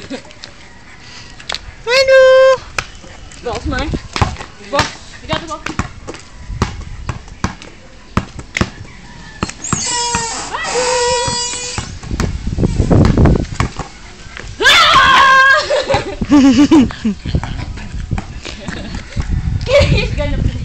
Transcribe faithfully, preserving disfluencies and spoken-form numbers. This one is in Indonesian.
Mandou. Ball's mine. Ball. You got the ball. He's gonna